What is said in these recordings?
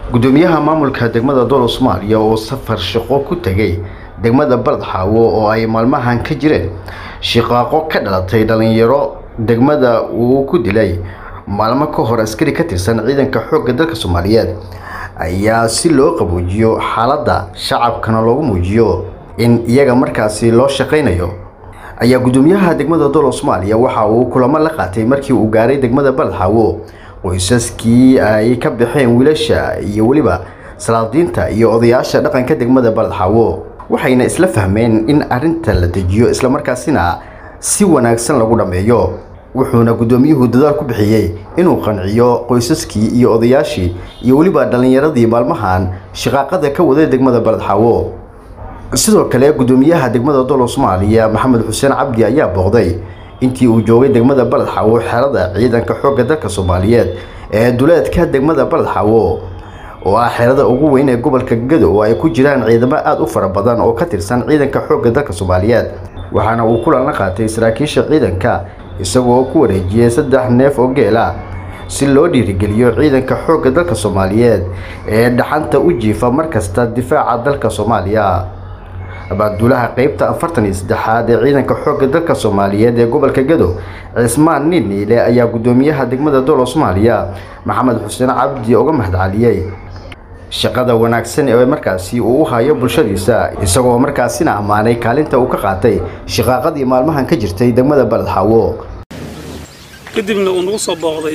gudoomiyaha maamulka degmada Dolo Soomaaliya oo safar shaqo ku tagay degmada Balad Xaawo oo ay maalmahan ka jireen shaqo ka dhalatay dhalinyaro degmada uu ku dilay maalmo ka hor askari ka tirsan ciidanka xoogga dalka Soomaaliyeed ayaa si loo qaboojiyo xaaladda shacabkana loogu muujiyo in iyaga markaasi loo shaqeynayo ayaa gudoomiyaha degmada Dolo Soomaaliya waxa uu kulamo la qaatay markii uu gaaray degmada Balad Xaawo qoysaskii ay ka bixeen wiilasha iyo waliba salaadiinta iyo odayaasha dhaqanka degmada Balad Xaawo waxayna isla fahmeen in arinta la dejiyo isla markaasina si wanaagsan lagu dhameeyo wuxuuna gudoomiyuhu dadaal ku bixiyay inuu qanciyo qoysaskii iyo odayaashii iyo waliba dhalinyaradii maalmahan shaqaqada ka waday degmada Balad Xaawo sidoo kale gudoomiyaha degmada Dolo Soomaaliya Maxamed Xuseen Cabdi ayaa booqday intii uu joogay degmada Balad Xaawo xerada ciidanka xoogga dalka Soomaaliyeed ee duleedka degmada Balad Xaawo oo ah xerada ugu weyn ee gobolka Gado oo ay ku jiraan ciidamo aad u fara badan oo ka tirsan ciidanka xoogga dalka Soomaaliyeed waxaana uu kulan la qaatay saraakiisha ciidanka isagoo ku wareejiyay 3 neef oo geel ah si loo dhiirigeliyo ciidanka xoogga dalka Soomaaliyeed ee dhaxanta u jiifa markasta difaaca dalka Soomaaliya abaadulaha qaybta 43 ee ciidanka xoogga dalka Soomaaliyeed ee gobolka Gado Cismaan Niile ayaa gudoomiyaha degmada Dolo Soomaaliya Maxamed Xuseen Cabdi uga mahadceliyay shaqada wanaagsan ee markaasi uu u hayo bulshadiisa isagoo markaasina amaanay kaalinta uu ka qaatay shaqaqadii maalmahan ka jirtay degmada Balad Xaawo kadibna uu nagu soo booqday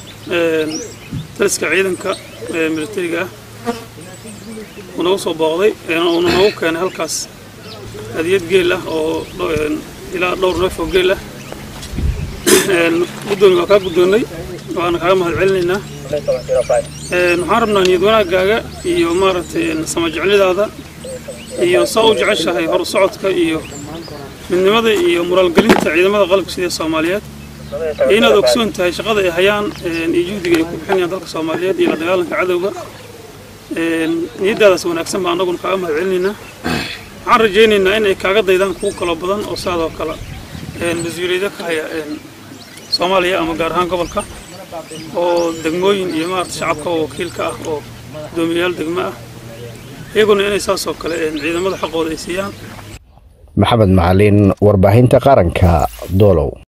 taliska ciidanka militariga uu nagu soo booqday oo nagu keenay halkaas hadiyad geel ah oo ilaa dhowr neef oo geel ah gudoomiyaha ka gudoonay waana kaga mahadcelinaynaa waxaan rabnaa niyad wanaagaaga iyo maaragtay samajeclidaada iyo soo u jeceshahay hor socodka iyo midnimada iyo muraalgelinta ciidamada qalabka sida Soomaaliyeed inaad ogsoon tahay shaqada ay hayaan iyo juhdiga ay ku bixinayaan dalka Soomaaliyeed iyo la dagaalanka cadawga niyadaas wanaagsan baan anagu kaga mahadcelinaynaa waxaan rajaynaynaa in ay kaaga daydaan kuwa kala badan oo saadoo kala wasiirada ka haya Soomaaliya ama gaar ahaan gobolka oo degmooyin iyo maarta shacabka oo wakiilka ah oo gudoomiyaal degmo ah iyaguna inay saasoo kale ciidamada xaqooda ay siiyaan Maxamed Macalin warbaahinta qaranka Dolo.